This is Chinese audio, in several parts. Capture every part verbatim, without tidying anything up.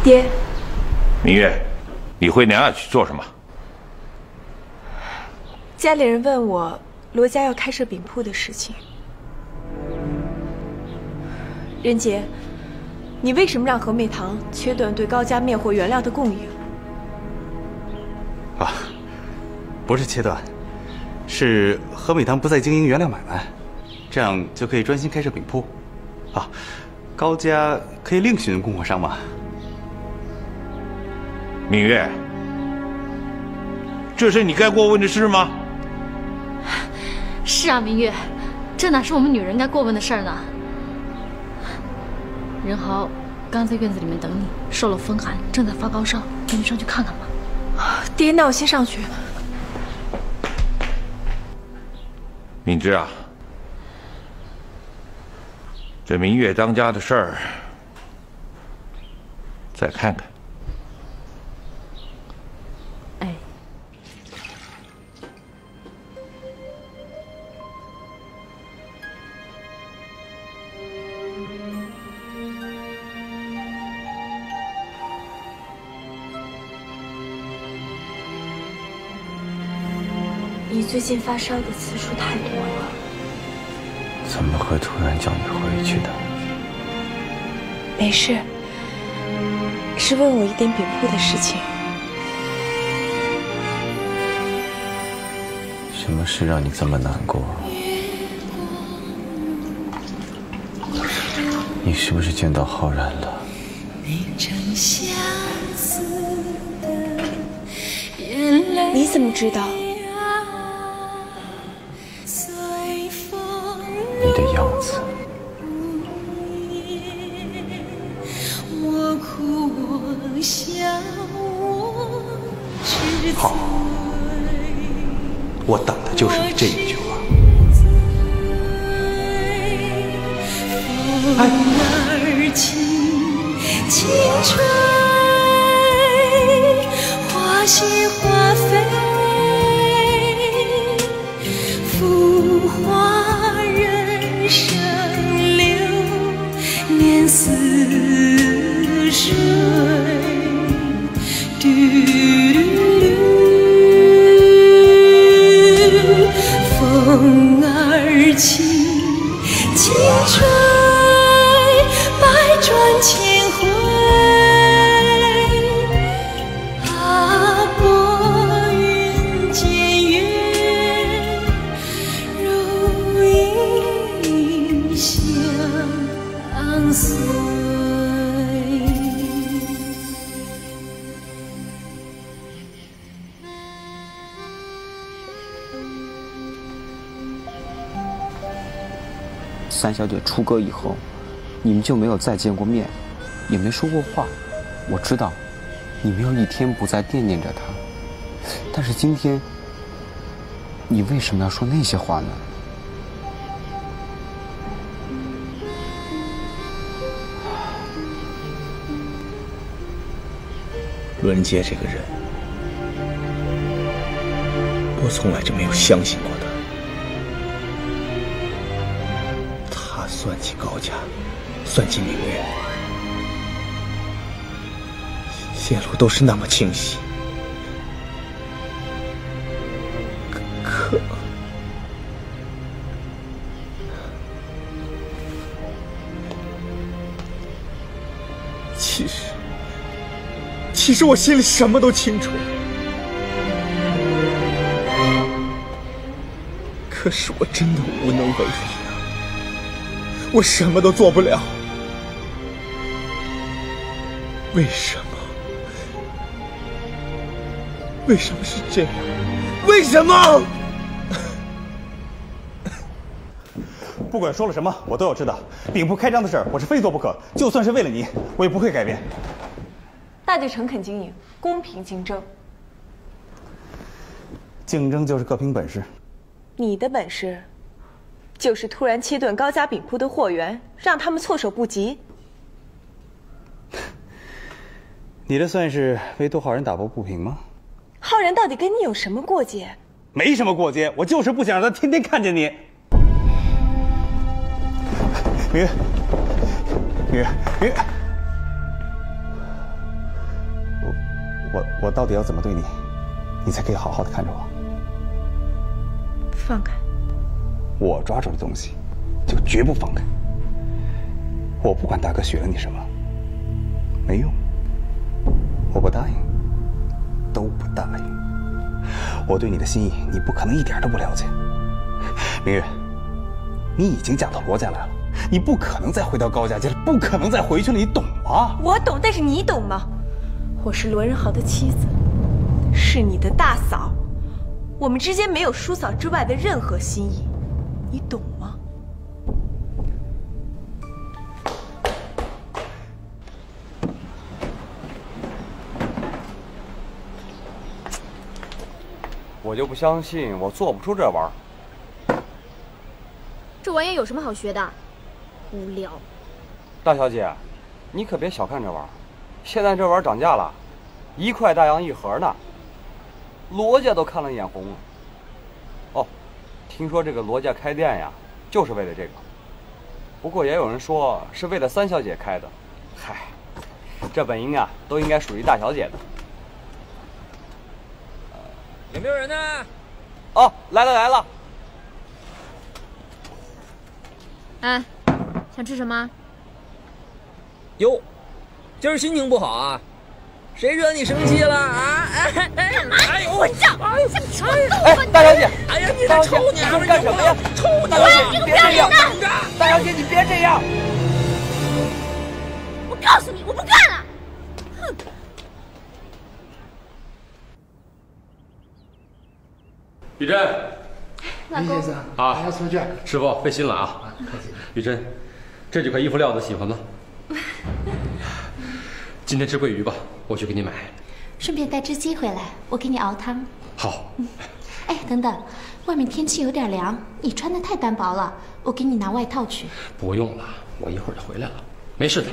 爹， 明月，你回娘家去做什么？ 家里人问我罗家要开设饼铺的事情。任杰，你为什么让和美堂切断对高家灭火原料的供应？ 啊，不是切断，是和美堂不再经营原料买卖，这样就可以专心开设饼铺。啊，高家可以另寻供货商嘛。 明月，这是你该过问的事吗？ 是啊，明月，这哪是我们女人该过问的事儿呢？任豪刚在院子里面等你，受了风寒，正在发高烧，跟你上去看看吧。 爹，那我先上去。 敏之啊，这明月当家的事儿，再看看。 哎。 你最近发烧的次数太多了。 怎么会突然叫你回去的？ 没事，是问我一点饼铺的事情。 什么事让你这么难过？你是不是见到浩然了？ 你怎么知道？ 你的样子。 好，我等的就是你这一句话。哎， 轻吹，花谢花飞，浮华人生流年似水。嘟风儿轻，轻吹，百转千回。踏破云间月，如影相随。 三小姐出阁以后，你们就没有再见过面，也没说过话。我知道，你没有一天不再惦念着她。但是今天，你为什么要说那些话呢？ 伦杰这个人，我从来就没有相信过他。他算计高家，算计明月，线路都是那么清晰。可，其实。其实我心里什么都清楚，可是我真的无能为力啊！我什么都做不了。为什么？为什么是这样？为什么？ 不管说了什么，我都要知道。饼铺开张的事儿，我是非做不可。就算是为了你，我也不会改变。 那就诚恳经营，公平竞争。 竞争就是各凭本事。 你的本事，就是突然切断高家饼铺的货源，让他们措手不及。 你这算是为杜浩然打抱不平吗？ 浩然到底跟你有什么过节？ 没什么过节，我就是不想让他天天看见你。明月，明月，明月。 我到底要怎么对你，你才可以好好的看着我？ 放开！ 我抓住的东西，就绝不放开。我不管大哥许了你什么，没用，我不答应，都不答应。我对你的心意，你不可能一点都不了解。明月，你已经嫁到罗家来了，你不可能再回到高家家了，不可能再回去了，你懂吗？ 我懂，但是你懂吗？我是罗仁豪的妻子，是你的大嫂，我们之间没有叔嫂之外的任何心意，你懂吗？ 我就不相信我做不出这玩意儿。 这玩意有什么好学的？无聊。 大小姐，你可别小看这玩意儿，现在这玩意儿涨价了，一块大洋一盒呢。罗家都看了眼红了。哦，听说这个罗家开店呀，就是为了这个。不过也有人说是为了三小姐开的。嗨，这本应啊都应该属于大小姐的。 有没有人呢？ 哦，来了来了。 哎，想吃什么？ 哟，今儿心情不好啊？谁惹你生气了啊？哎哎， 干嘛？ 哎呦， 混账！ 哎呦， 像臭豆腐！ 大小姐， 哎呀，你这臭娘们， 干什么呀？ 臭大小姐， 你个不要脸的！ 大小姐，你别这样！ 我告诉你，我不干了！哼！ 玉珍， 老公先生啊， 还要出去？ 师傅费心了啊！ 客气。 玉珍，这几块衣服料子喜欢吗？今天吃桂鱼吧，我去给你买。 顺便带只鸡回来，我给你熬汤。 好。 哎，等等，外面天气有点凉，你穿的太单薄了，我给你拿外套去。 不用了，我一会儿就回来了，没事的。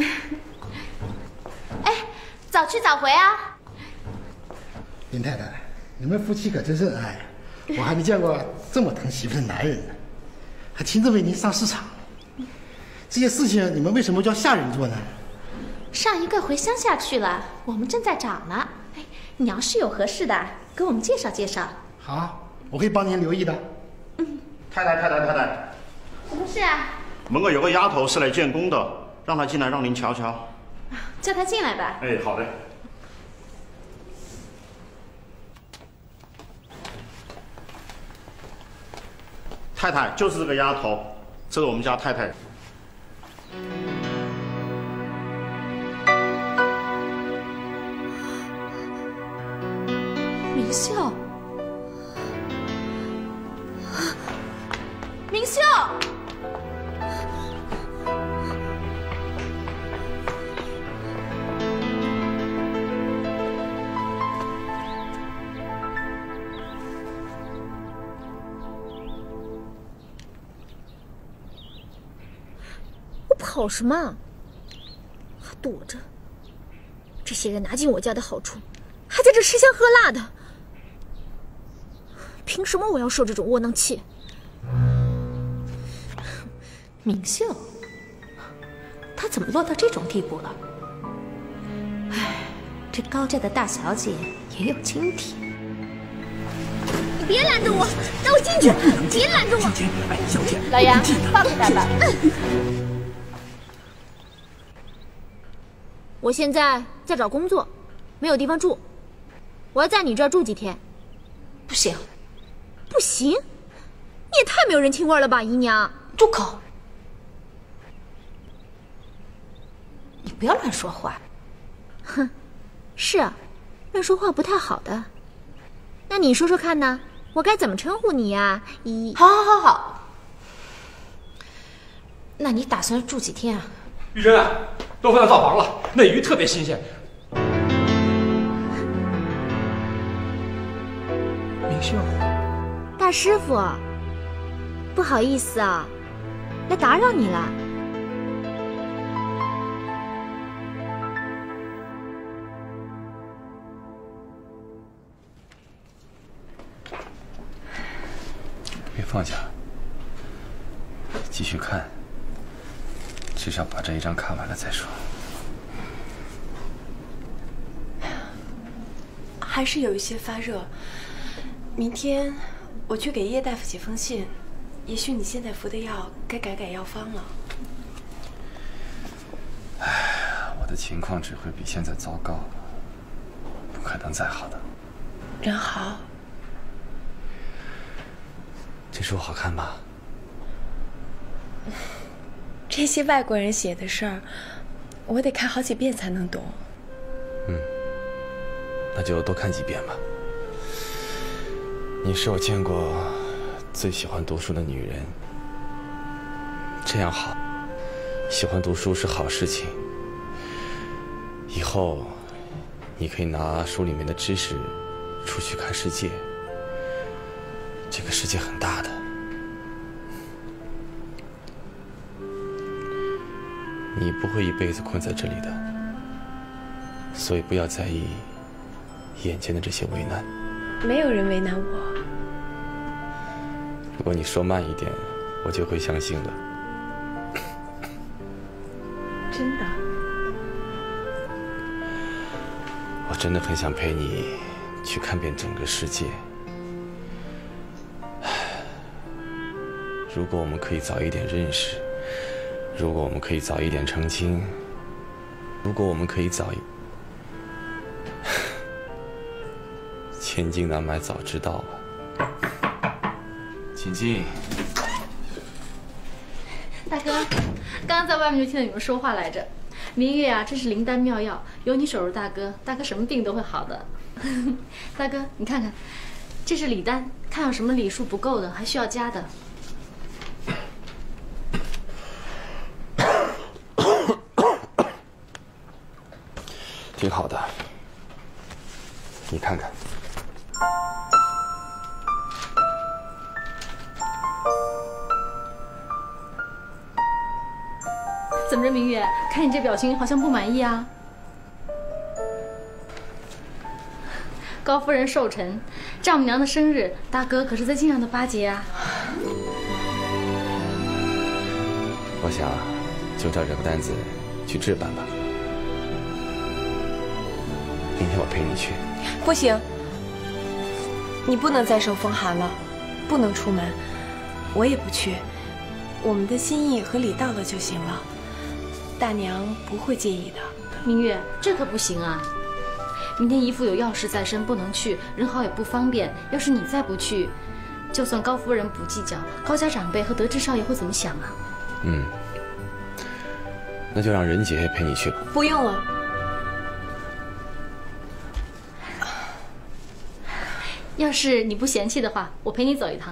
哎，早去早回啊！ 林太太，你们夫妻可真是恩爱，我还没见过这么疼媳妇的男人呢，还亲自为您上市场。这些事情你们为什么叫下人做呢？ 上一个回乡下去了，我们正在找呢。哎，你要是有合适的，给我们介绍介绍。 好，我会帮您留意的。 嗯。 太太，太太，太太， 什么事啊？ 门口有个丫头是来见工的，让她进来，让您瞧瞧。 叫她进来吧。 哎，好的。太太，就是这个丫头，这是我们家太太。 明秀，明秀， 我跑什么？还躲着？这些人拿尽我家的好处，还在这吃香喝辣的。凭什么我要受这种窝囊气？ 明秀，她怎么落到这种地步了？唉，这高家的大小姐也有今天。 你别拦着我，让我进去！别拦着我！ 哎，小姐， 老杨，放开他吧。 我现在在找工作，没有地方住，我要在你这儿住几天。 不行。 不行，你也太没有人情味了吧，姨娘！ 住口！你不要乱说话。 哼，是啊，乱说话不太好的。那你说说看呢？我该怎么称呼你呀？姨…… 好，好，好，好。那你打算住几天啊？ 玉珍啊，都放到灶房了，那鱼特别新鲜。 明秀。 大师傅，不好意思啊，来打扰你了。 别放下，继续看，至少把这一章看完了再说。 还是有一些发热。明天我去给叶大夫写封信，也许你现在服的药该改改药方了。 唉，我的情况只会比现在糟糕，不可能再好的。 仁豪， 这书好看吗？ 这些外国人写的事儿，我得看好几遍才能懂。 嗯，那就多看几遍吧。你是我见过最喜欢读书的女人，这样好。喜欢读书是好事情，以后你可以拿书里面的知识出去看世界，这个世界很大的。你不会一辈子困在这里的，所以不要在意眼前的这些为难。 没有人为难我。 如果你说慢一点，我就会相信了。 真的？ 我真的很想陪你去看遍整个世界。如果我们可以早一点认识，如果我们可以早一点成亲，如果我们可以早一……千金难买早知道啊！请进。 大哥，刚刚在外面就听到你们说话来着。明月啊，这是灵丹妙药，有你守住大哥，大哥什么病都会好的。大哥，你看看，这是礼丹，看有什么礼数不够的，还需要加的。 挺好的，你看看。 怎么着，明月？看你这表情，好像不满意啊。高夫人寿辰，丈母娘的生日，大哥可是在尽量的巴结啊。 我想，就照这个单子去置办吧。明天我陪你去。 不行，你不能再受风寒了，不能出门，我也不去。我们的心意和礼到了就行了，大娘不会介意的。 明月，这可不行啊！明天姨父有要事在身，不能去，仁豪也不方便。要是你再不去，就算高夫人不计较，高家长辈和德志少爷会怎么想啊？ 嗯，那就让仁杰陪你去吧。 不用了。 要是你不嫌弃的话，我陪你走一趟。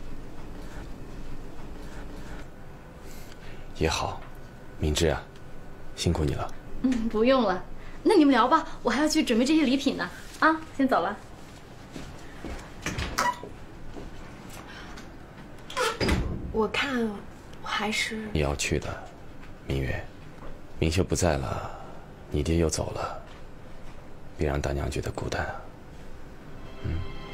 也好，明智啊，辛苦你了。 嗯，不用了。那你们聊吧，我还要去准备这些礼品呢。啊，先走了。 我看我还是你要去的，明月。明秀不在了，你爹又走了，别让大娘觉得孤单啊。嗯。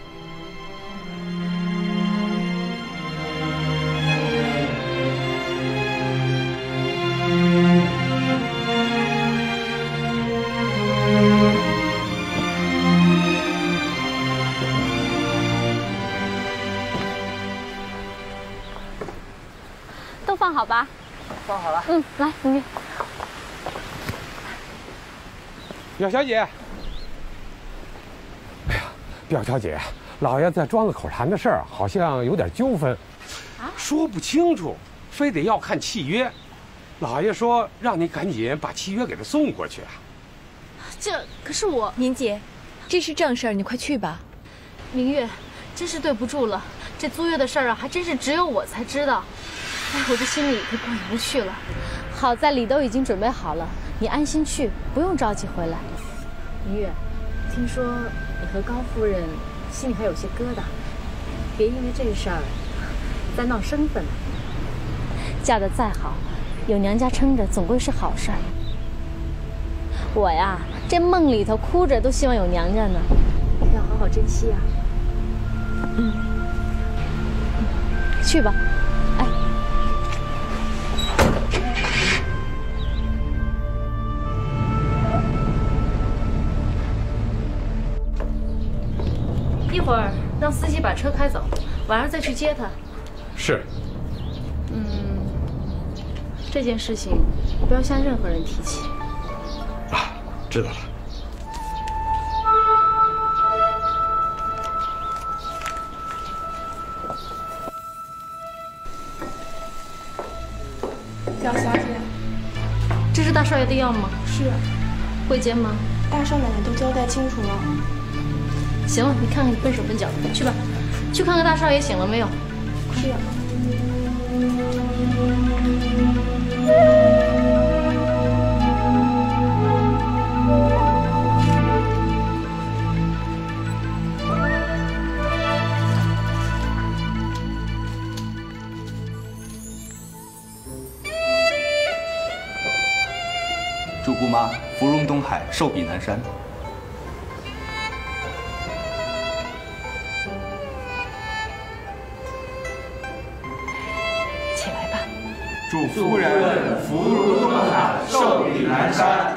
都放好吧？ 放好了。 嗯，来，明月。 表小姐，哎呀，表小姐，老爷子庄子口谈的事儿好像有点纠纷，啊，说不清楚，非得要看契约。老爷说让你赶紧把契约给他送过去啊。 这可是我， 明姐，这是正事儿，你快去吧。 明月，真是对不住了，这租约的事儿啊，还真是只有我才知道。哎，我这心里可过意不去了。好在礼都已经准备好了，你安心去，不用着急回来。明月，听说你和高夫人心里还有些疙瘩，别因为这事儿再闹生分了。嫁得再好，有娘家撑着，总归是好事儿。我呀，这梦里头哭着都希望有娘家呢，要好好珍惜啊。嗯，去吧。哎。 把车开走，晚上再去接他。 是。 嗯，这件事情不要向任何人提起。 啊，知道了。 表小姐， 这是大少爷的药吗？ 是。 会煎吗？ 大少奶奶都交代清楚了。 行了，你看看你笨手笨脚的，去吧，去看看大少爷醒了没有。 是。 祝姑妈福荣东海，寿比南山。 起来吧。 祝夫人福如东海，寿比南山。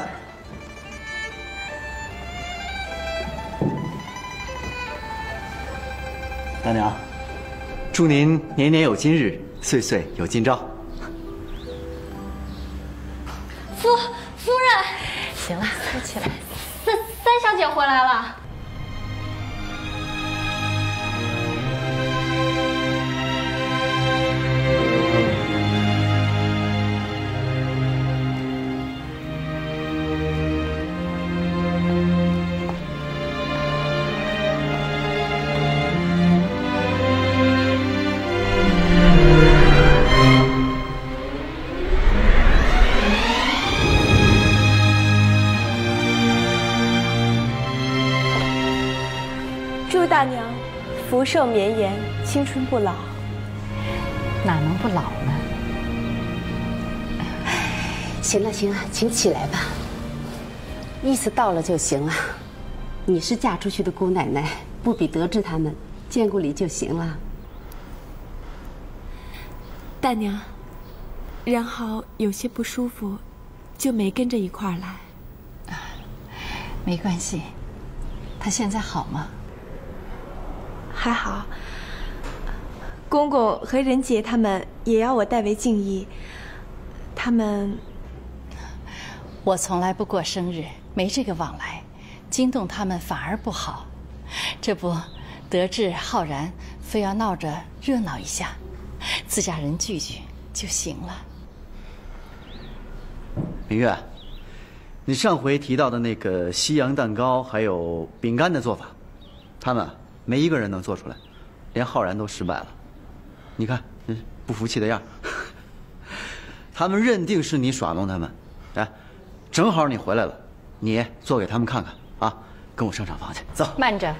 大娘，祝您年年有今日，岁岁有今朝。 夫夫人， 行了，快起来。 三三小姐回来了。 祝大娘福寿绵延，青春不老。 哪能不老呢？行了行了，请起来吧。意思到了就行了。你是嫁出去的姑奶奶，不比德志他们，见过礼就行了。 大娘，然好有些不舒服，就没跟着一块儿来。 没关系，他现在好吗？ 还好。公公和仁杰他们也要我代为敬意。他们， 我从来不过生日，没这个往来，惊动他们反而不好。这不，德志、浩然非要闹着热闹一下，自家人聚聚就行了。 明月，你上回提到的那个西洋蛋糕还有饼干的做法，他们没一个人能做出来，连浩然都失败了。你看，不服气的样。他们认定是你耍弄他们，哎，正好你回来了，你做给他们看看啊！跟我上厂房去，走。 慢着，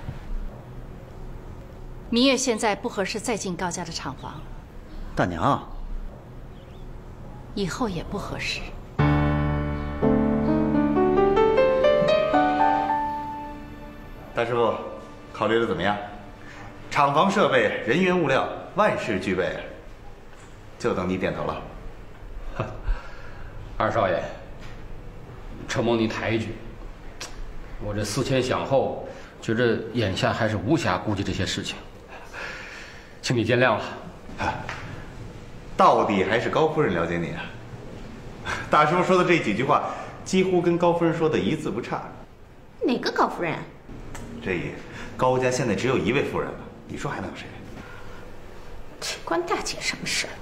明月现在不合适再进高家的厂房， 大娘， 以后也不合适。 大师傅，考虑的怎么样？厂房设备、人员物料，万事俱备，就等你点头了。 二少爷，承蒙您抬举，我这思前想后，觉着眼下还是无暇顾及这些事情，请你见谅了。 到底还是高夫人了解你啊！大师傅说的这几句话，几乎跟高夫人说的一字不差。 哪个高夫人？ 这高家现在只有一位夫人了，你说还能有谁？ 这关大姐什么事？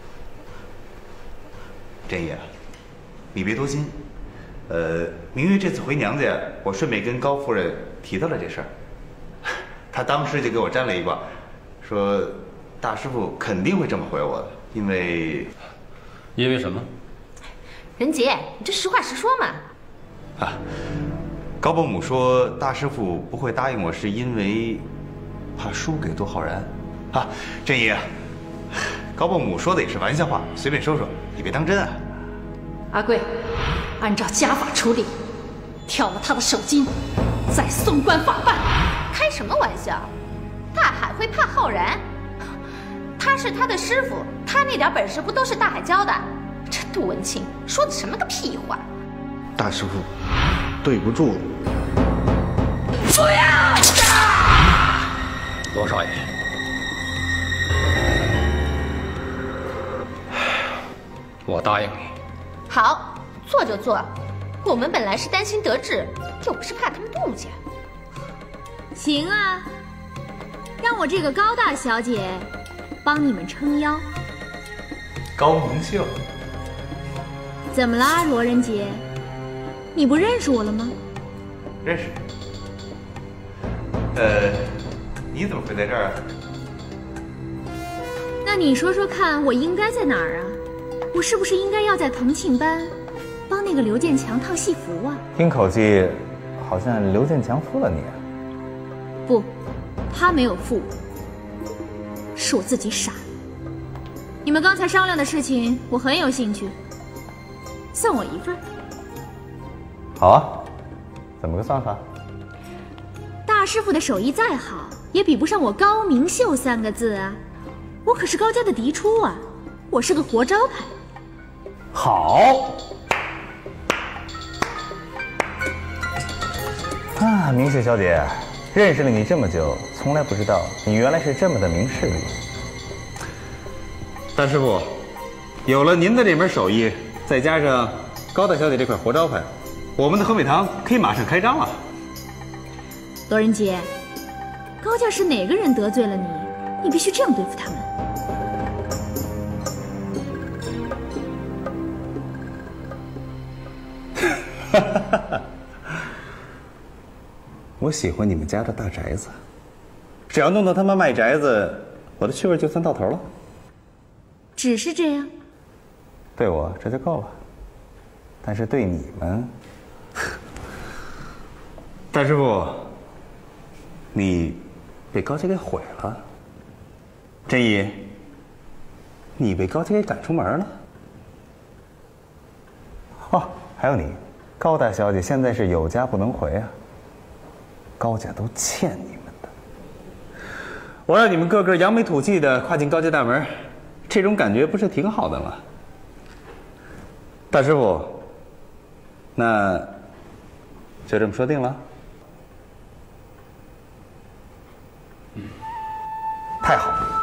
真爷，你别多心。呃，明月这次回娘家，我顺便跟高夫人提到了这事儿。她当时就给我占了一卦，说大师傅肯定会这么回我的，因为， 因为什么？ 仁杰，你这实话实说嘛。 啊，高伯母说大师傅不会答应我，是因为怕输给多浩然。啊，真爷，高伯母说的也是玩笑话，随便说说，你别当真啊。 阿贵，按照家法处理，挑了他的手筋，再送官法办。 开什么玩笑？大海会怕浩然？他是他的师傅，他那点本事不都是大海教的？这杜文清说的什么个屁话！ 大师傅，对不住了。 不要！ 罗少爷。 我答应你。 好，做就做。我们本来是担心德志，又不是怕他们妒忌。 行啊，让我这个高大小姐帮你们撑腰。 高明秀， 怎么啦，罗仁杰？你不认识我了吗？ 认识。呃，你怎么会在这儿啊？ 那你说说看，我应该在哪儿啊？我是不是应该要在同庆班帮那个刘建强套戏服啊？ 听口气，好像刘建强负了你啊。 不，他没有负我，是我自己傻。你们刚才商量的事情，我很有兴趣，算我一份。 好啊，怎么个算法？ 大师傅的手艺再好，也比不上我高明秀三个字啊！我可是高家的嫡出啊，我是个活招牌。 好。啊，明秀小姐，认识了你这么久，从来不知道你原来是这么的明事理。大师傅，有了您的这门手艺，再加上高大小姐这块活招牌，我们的和美堂可以马上开张了。 罗仁杰，高家是哪个人得罪了你，你必须这样对付他们。 我喜欢你们家的大宅子，只要弄到他们卖宅子，我的趣味就算到头了。 只是这样？ 对我这就够了，但是对你们，大师傅，你被高家给毁了。真义，你被高家给赶出门了。哦，还有你，高大小姐现在是有家不能回啊。高家都欠你们的，我让你们个个扬眉吐气的跨进高家大门，这种感觉不是挺好的吗？大师傅，那就这么说定了。嗯，太好了，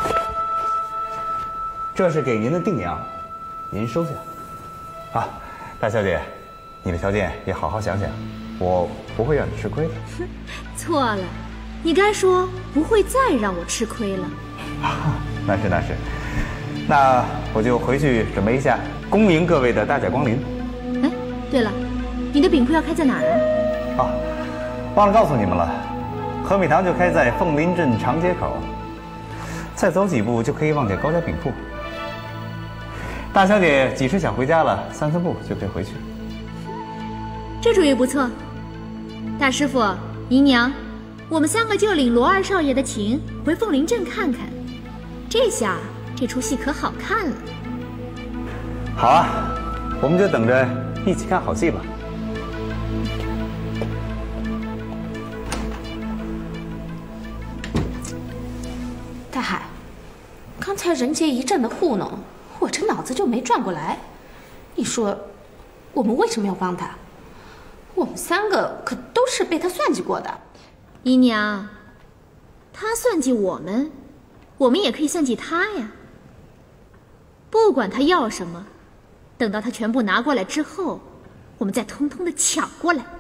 这是给您的定洋，您收下。啊，大小姐，你的条件也好好想想。我不会让你吃亏的。 错了，你该说不会再让我吃亏了。 啊，那是那是，那我就回去准备一下，恭迎各位的大驾光临。 哎，对了，你的饼铺要开在哪儿啊？ 啊，忘了告诉你们了，和美堂就开在凤林镇长街口，再走几步就可以望见高家饼铺。大小姐几时想回家了，散散步就可以回去。 这主意不错。大师傅、姨娘，我们三个就领罗二少爷的情，回凤林镇看看。这下这出戏可好看了。 好啊，我们就等着一起看好戏吧。 大海，刚才任杰一阵的糊弄，我这脑子就没转过来。你说，我们为什么要帮他？我们三个可都是被他算计过的。 姨娘，他算计我们，我们也可以算计他呀。不管他要什么，等到他全部拿过来之后，我们再通通的抢过来。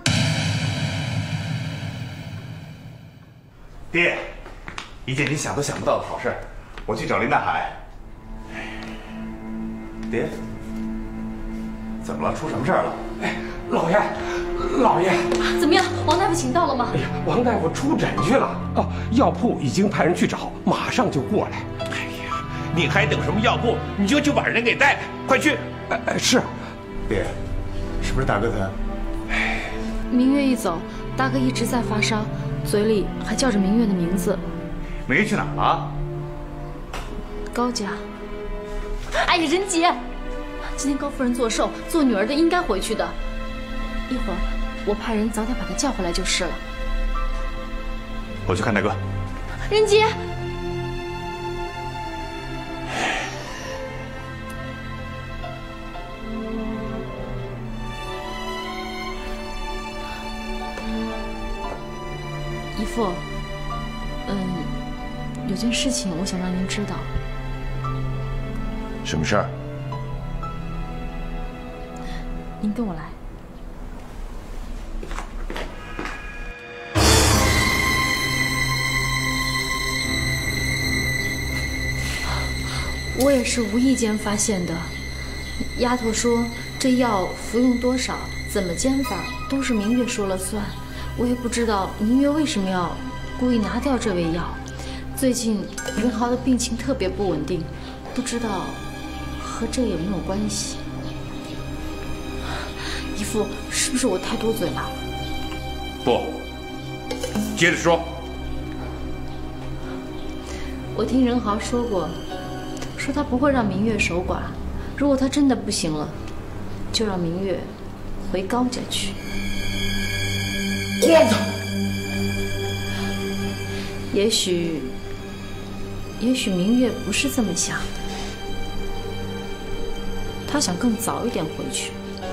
爹，一件你想都想不到的好事，我去找林大海。爹，怎么了？出什么事儿了？ 哎，老爷。老爷， 怎么样？王大夫请到了吗？ 哎呀，王大夫出诊去了。哦，药铺已经派人去找，马上就过来。 哎呀，你还等什么药铺？你就去把人给带来，快去！ 哎哎，是。 爹，是不是大哥他？ 哎，明月一走，大哥一直在发烧，嘴里还叫着明月的名字。 明月去哪儿了？ 高家。哎呀，任杰，今天高夫人做寿，做女儿的应该回去的。一会儿我派人早点把他叫回来就是了。 我去看大哥。 任杰，姨父，嗯，有件事情我想让您知道。 什么事儿？ 您跟我来。我也是无意间发现的。丫头说这药服用多少、怎么煎法，都是明月说了算。我也不知道明月为什么要故意拿掉这味药。最近任豪的病情特别不稳定，不知道和这有没有关系。姨父，是不是我太多嘴了？ 不，接着说。 我听任豪说过，说他不会让明月守寡。如果他真的不行了，就让明月回高家去。 荒唐！ 也许，也许明月不是这么想的，他想更早一点回去。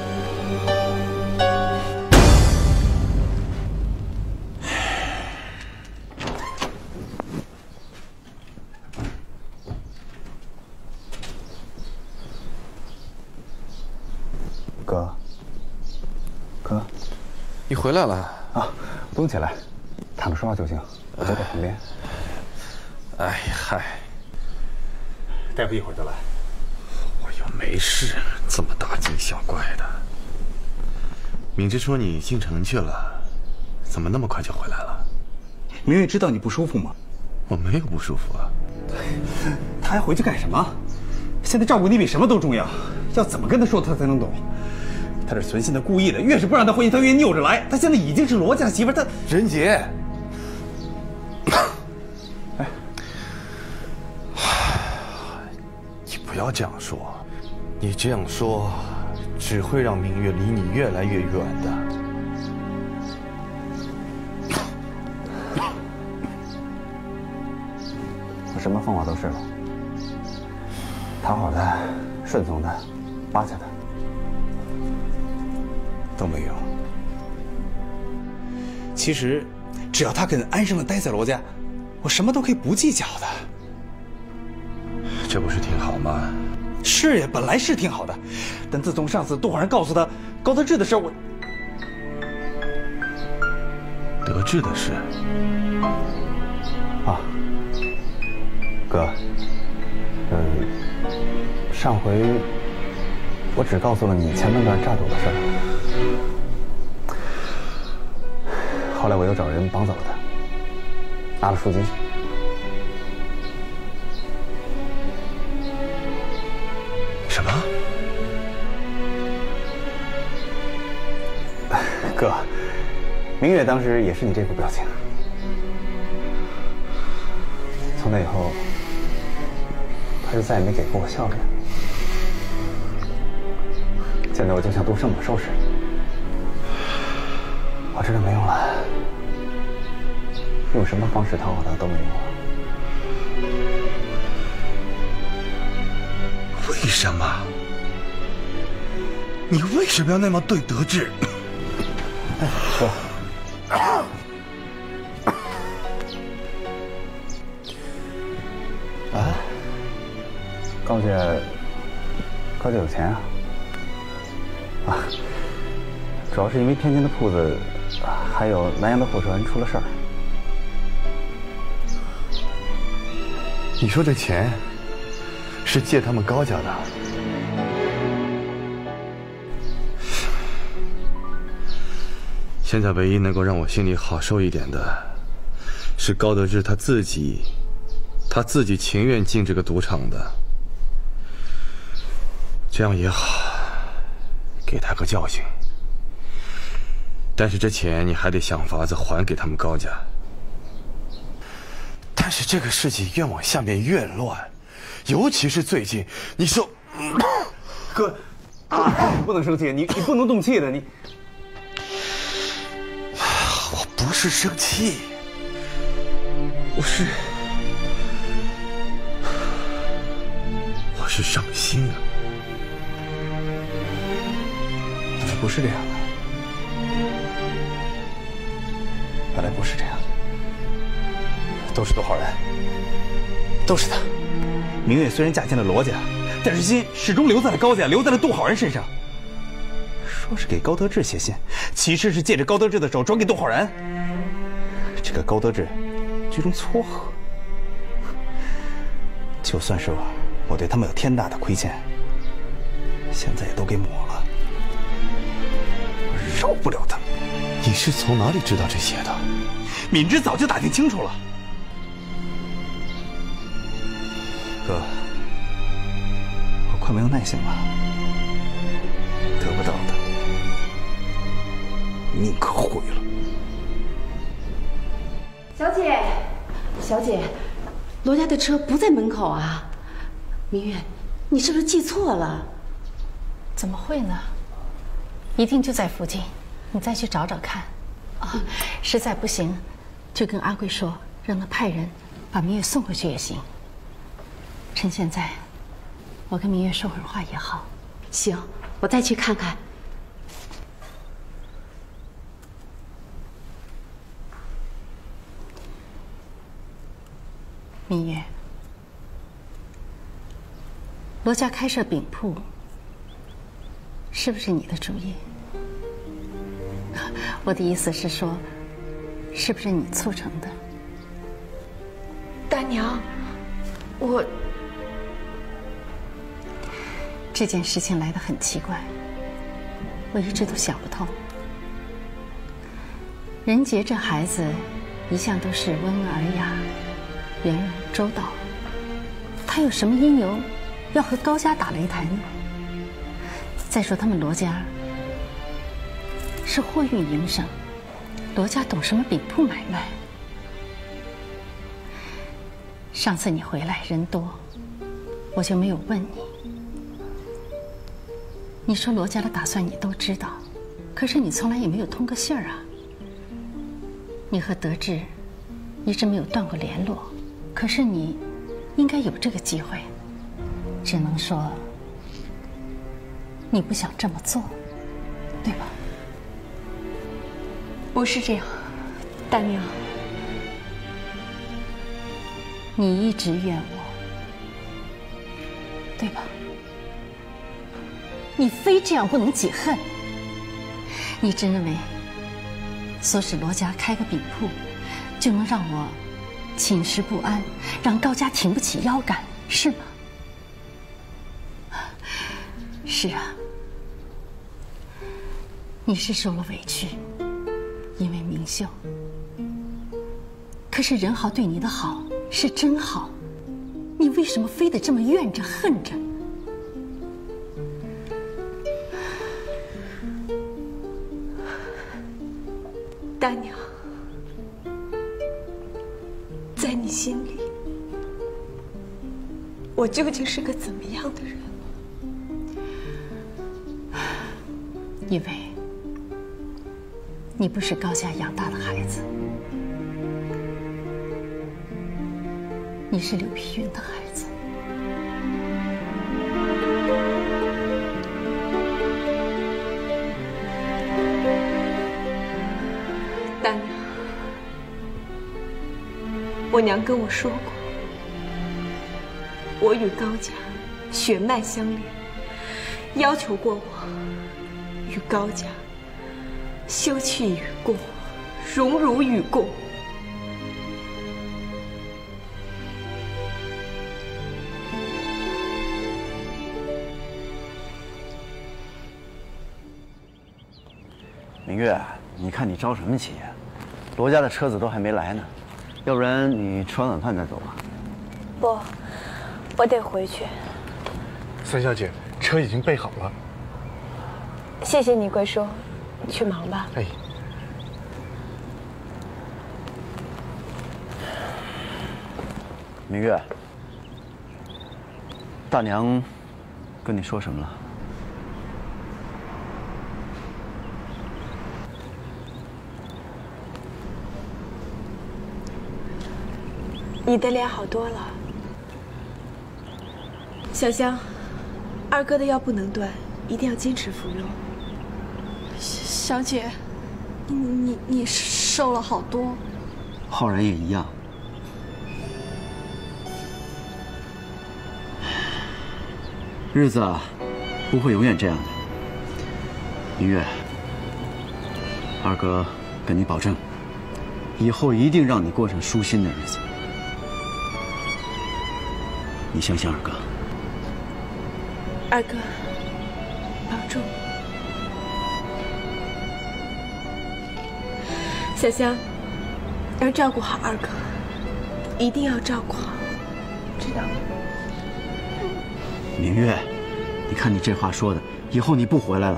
哥，哥， 你回来了啊！不用起来，躺着说话就行，我就在旁边。 哎嗨， 大夫一会儿就来。 我又没事，这么大惊小怪的。敏之说你进城去了，怎么那么快就回来了？ 明月知道你不舒服吗？ 我没有不舒服啊。 他还回去干什么？现在照顾你比什么都重要，要怎么跟他说他才能懂？他是存心的，故意的，越是不让他回去，他越拗着来。他现在已经是罗家媳妇，他任杰， 哎， 你不要这样说，你这样说只会让明月离你越来越远的。 我什么方法都试了，讨好的、顺从的、巴结的。都没用。其实，只要他肯安生的待在罗家，我什么都可以不计较的。 这不是挺好吗？ 是呀，本来是挺好的，但自从上次杜浩然告诉他高德志的事，我德志的事啊，哥，呃，上回我只告诉了你前半段炸赌的事儿。后来我又找人绑走了他，拿了赎金。 什么？ 哥，明月当时也是你这副表情。从那以后，他就再也没给过我笑脸。现在我就想杜胜猛收拾你，我知道没用了。用什么方式讨好他都没用了。 为什么？你为什么要那么对德志？ 哎，说。啊？高姐，高姐有钱啊？啊，主要是因为天津的铺子，还有南阳的货船出了事儿。 你说这钱是借他们高家的？现在唯一能够让我心里好受一点的，是高德志他自己，他自己情愿进这个赌场的，这样也好，给他个教训。但是这钱你还得想法子还给他们高家。但是这个事情越往下面越乱，尤其是最近，你说， 哥，你不能生气，你你不能动气的，你。 我不是生气，我是，我是伤心啊。 本来不是这样的，本来不是这样的。都是杜浩然，都是他。明月虽然嫁进了罗家，但是心始终留在了高家，留在了杜浩然身上。 说是给高德志写信，其实是借着高德志的手转给杜浩然。这个高德志居中撮合，就算是我我对他们有天大的亏欠，现在也都给抹了，我饶不了他们。 你是从哪里知道这些的？ 敏之早就打听清楚了。哥，我快没有耐性了，得不到的宁可毁了。 小姐，小姐，罗家的车不在门口啊。明月，你是不是记错了？ 怎么会呢？一定就在附近，你再去找找看。啊，实在不行，就跟阿贵说，让他派人把明月送回去也行。趁现在，我跟明月说会儿话也好。 行，我再去看看。 明月，罗家开设饼铺，是不是你的主意？我的意思是说，是不是你促成的？ 大娘，我这件事情来得很奇怪，我一直都想不透。任杰这孩子一向都是温文尔雅、圆融周到，他有什么因由要和高家打擂台呢？再说他们罗家是货运营生，罗家懂什么饼铺买卖？上次你回来人多，我就没有问你。你说罗家的打算你都知道，可是你从来也没有通过信儿啊。你和德志一直没有断过联络，可是你应该有这个机会。只能说你不想这么做，对吧？ 不是这样，大娘。 你一直怨我，对吧？你非这样不能解恨。你真认为唆使罗家开个饼铺，就能让我寝食不安，让高家挺不起腰杆，是吗？是啊，你是受了委屈，因为明秀。可是任豪对你的好是真好，你为什么非得这么怨着恨着？ 大娘，在你心里，我究竟是个怎么样的人？ 因为你不是高家养大的孩子，你是柳碧云的孩子。 大娘，我娘跟我说过，我与高家血脉相连，要求过我与高家休戚与共，荣辱与共。 明月，你看你着什么急呀？罗家的车子都还没来呢，要不然你吃完晚饭再走吧。 不，我得回去。 三小姐，车已经备好了。 谢谢你，贵叔，你去忙吧。 哎。 明月，大娘跟你说什么了？ 你的脸好多了。小香，二哥的药不能断，一定要坚持服用。 小姐，你你你瘦了好多。 浩然也一样。日子啊，不会永远这样的。 明月，二哥跟你保证，以后一定让你过上舒心的日子。你相信二哥？ 二哥，保重。小香，要照顾好二哥，一定要照顾好，知道吗？ 明月，你看你这话说的，以后你不回来了。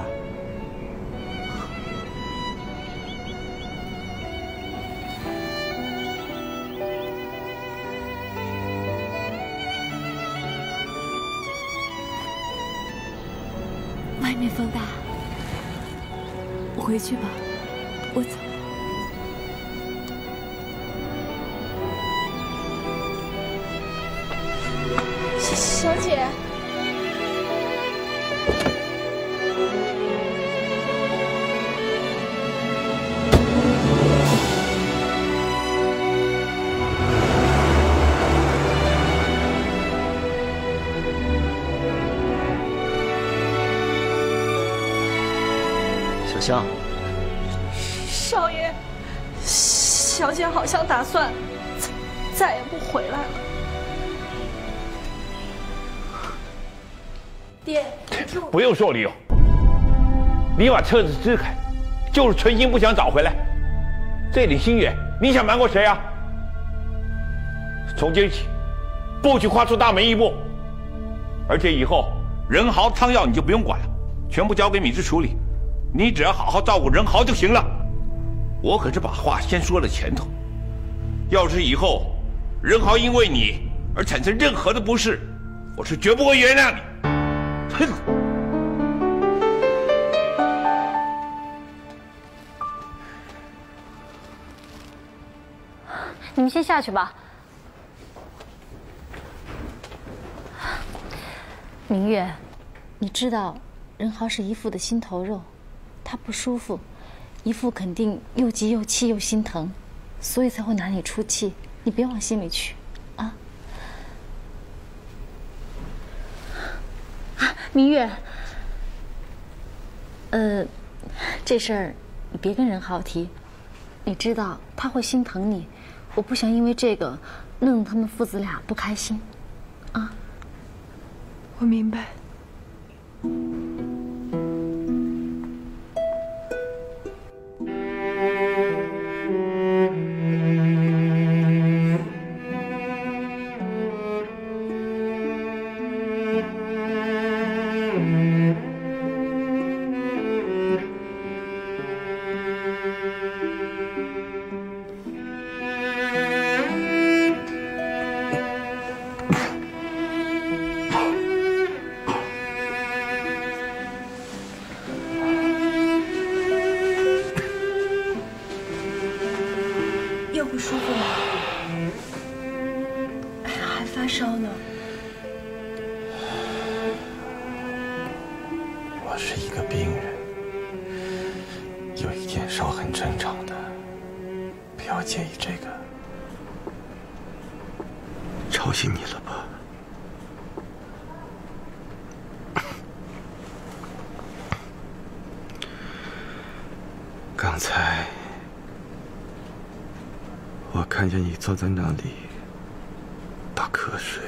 外面风大，我回去吧，我走。 小姐。 小香， 少爷，小姐好像打算再再也不回来了。爹， 不用说理由，你把车子支开，就是存心不想找回来。这里心愿，你想瞒过谁啊？从今起，不许跨出大门一步。而且以后任豪、汤药你就不用管了，全部交给米芝处理。你只要好好照顾任豪就行了。我可是把话先说了前头，要是以后任豪因为你而产生任何的不适，我是绝不会原谅你。哼！ 你们先下去吧。明月，你知道任豪是姨父的心头肉，他不舒服，姨父肯定又急又气又心疼，所以才会拿你出气。你别往心里去，啊！啊，明月，呃，这事儿你别跟任豪提，你知道他会心疼你，我不想因为这个弄得他们父子俩不开心，啊！ 我明白。 刚才我看见你坐在那里打瞌睡，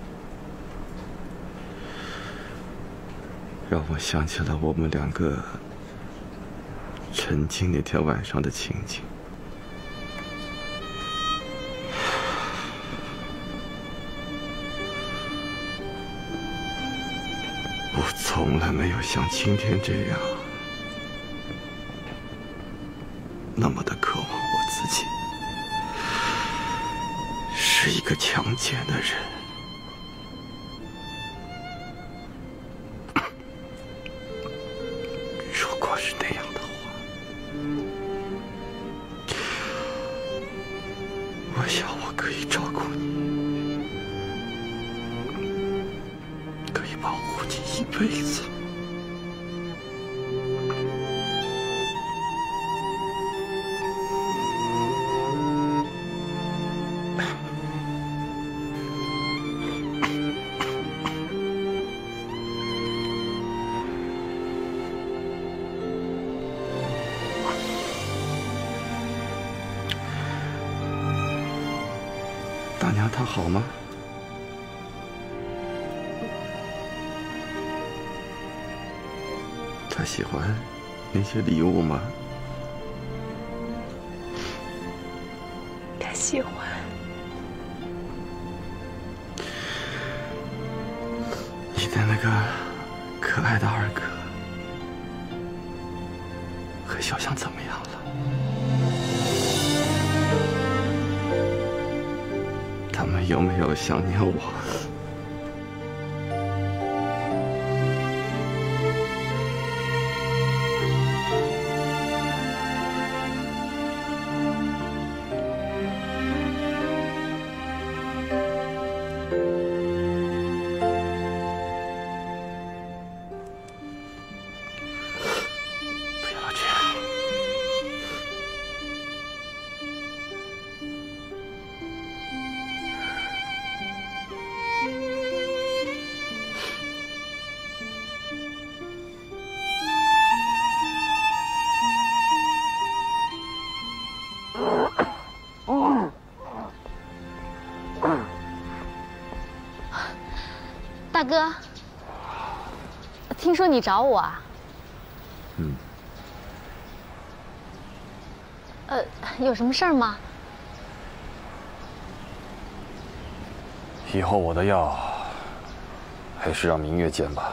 让我想起了我们两个沉浸那天晚上的情景。我从来没有像今天这样那么的渴望我自己是一个强奸的人。如果是那样的话，我想我可以照顾你，可以保护你一辈子。 大娘她好吗？她喜欢那些礼物吗？ 他喜欢。 你的那个可爱的二哥和小香怎么样了？他们有没有想念我？ 大哥，听说你找我啊？ 嗯。 呃，有什么事儿吗？ 以后我的药还是让明月煎吧。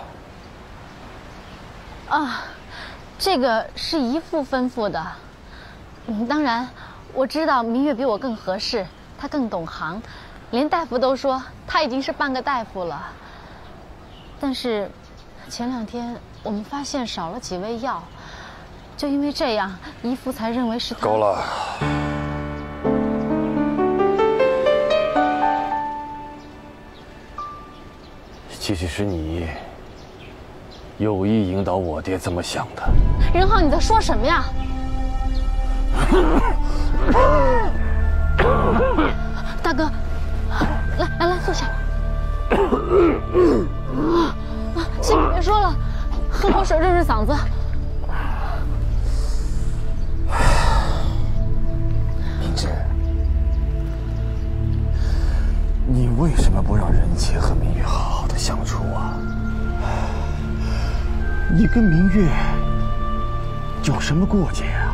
啊，这个是姨父吩咐的。嗯，当然，我知道明月比我更合适，她更懂行，连大夫都说她已经是半个大夫了。但是，前两天我们发现少了几味药，就因为这样，姨父才认为是他。 够了。也许是你有意引导我爹这么想的。 任浩，你在说什么呀？大哥，来来来，坐下。先别说了，喝口水润润嗓子。 明志，你为什么不让仁杰和明月好好的相处啊？你跟明月有什么过节啊？